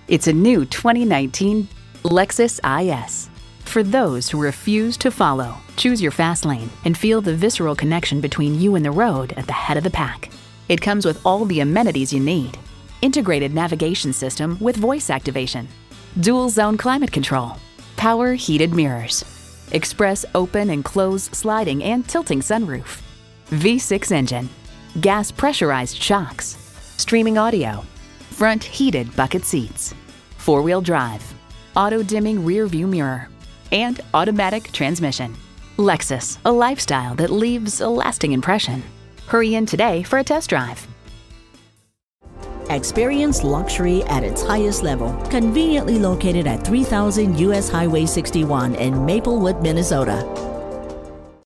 It's a new 2019 Lexus IS. For those who refuse to follow, choose your fast lane and feel the visceral connection between you and the road at the head of the pack. It comes with all the amenities you need. Integrated navigation system with voice activation, dual zone climate control, power heated mirrors, express open and close sliding and tilting sunroof, V6 engine, gas pressurized shocks, streaming audio, front heated bucket seats, four-wheel drive, auto-dimming rear view mirror, and automatic transmission. Lexus, a lifestyle that leaves a lasting impression. Hurry in today for a test drive. Experience luxury at its highest level, conveniently located at 3000 US Highway 61 in Maplewood, Minnesota.